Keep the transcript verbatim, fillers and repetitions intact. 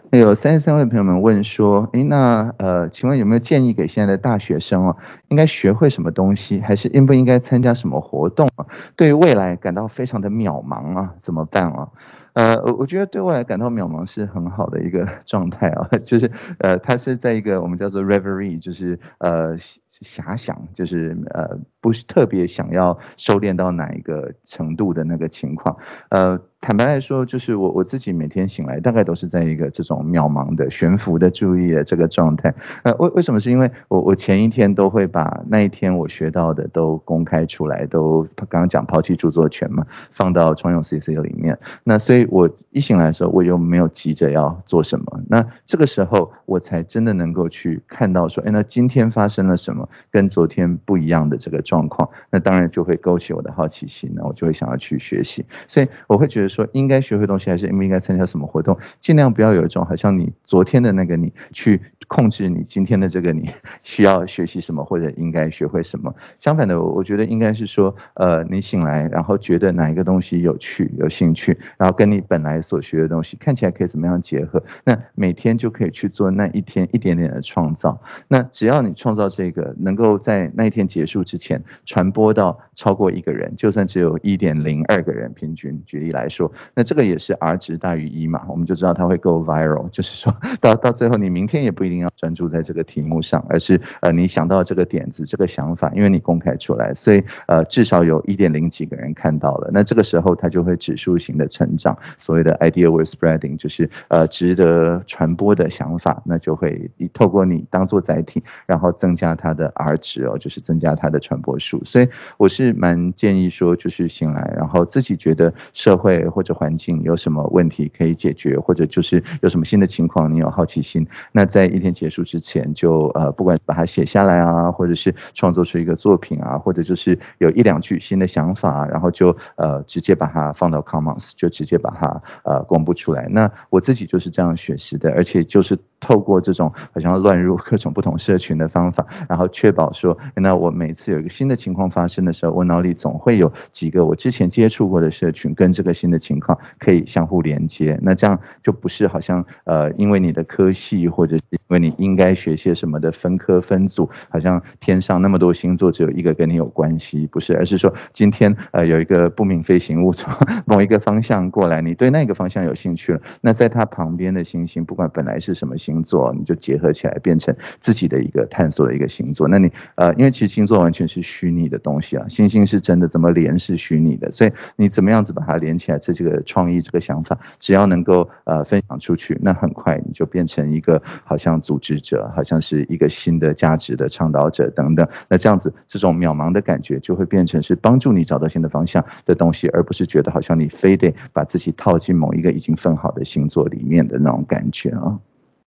有三十三位朋友们问说，诶，那呃，请问有没有建议给现在的大学生哦，应该学会什么东西，还是应不应该参加什么活动啊？对于未来感到非常的渺茫啊，怎么办啊？呃，我我觉得对未来感到渺茫是很好的一个状态啊，就是呃，它是在一个我们叫做 reverie，就是呃遐遐想，就是呃不是特别想要收敛到哪一个程度的那个情况。呃，坦白来说，就是我我自己每天醒来，大概都是在一个这种渺茫的、悬浮的注意的这个状态。呃，为为什么？是因为我我前一天都会把那一天我学到的都公开出来，都刚刚讲抛弃著作权嘛，放到创用 C C 里面。那所以我一醒来的时候，我又没有急着要做什么，那这个时候我才真的能够去看到说，哎，那今天发生了什么跟昨天不一样的这个状况，那当然就会勾起我的好奇心，那我就会想要去学习。所以我会觉得说，应该学会东西，还是应不应该参加什么活动，尽量不要有一种好像你昨天的那个你去控制你今天的这个你需要学习什么，或者应该学会什么。相反的，我觉得应该是说，呃，你醒来，然后觉得哪一个东西有趣、有兴趣，然后跟你本来所学的东西看起来可以怎么样结合，那每天就可以去做那一天一点点的创造。那只要你创造这个能够在那一天结束之前传播到超过一个人，就算只有一点零二个人平均，举例来说，那这个也是 R 值大于一嘛，我们就知道它会 go viral，就是说到到最后你明天也不一定要专注在这个题目上，而是呃你想到这个点子、这个想法，因为你公开出来，所以呃至少有一点零几个人看到了，那这个时候它就会指数型的成长，所谓的 idea worth spreading，就是呃值得传播的想法，那就会透过你当做载体，然后增加它的 R 值哦，就是增加它的传播数。所以我是蛮建议说，就是醒来，然后自己觉得社会或者环境有什么问题可以解决，或者就是有什么新的情况，你有好奇心，那在一天结束之前就呃不管把它写下来啊，或者是创作出一个作品啊，或者就是有一两句新的想法，然后就呃直接把它放到 Commons，就直接把它呃公布出来。那我自己就是这样学习的，而且就是透过这种好像乱入各种不同社群的方法，然后确保说，那我每次有一个新的情况发生的时候，我脑里总会有几个我之前接触过的社群跟这个新的情况可以相互连接。那这样就不是好像呃因为你的科系或者是因为你应该学些什么的分科分组，好像天上那么多星座只有一个跟你有关系，不是，而是说今天呃有一个不明飞行物从某一个方向过来，你对那个方向有兴趣了，那在它旁边的星星，不管本来是什么星座，你就结合起来变成自己的一个探索的一个星座。那你呃，因为其实星座完全是虚拟的东西啊，星星是真的，怎么连是虚拟的，所以你怎么样子把它连起来，这这个创意这个想法，只要能够呃分享出去，那很快你就变成一个好像组织者，好像是一个新的价值的倡导者等等。那这样子，这种渺茫的感觉就会变成是帮助你找到新的方向的东西，而不是觉得好像你非得把自己套进某一个已经分好的星座里面的那种感觉啊。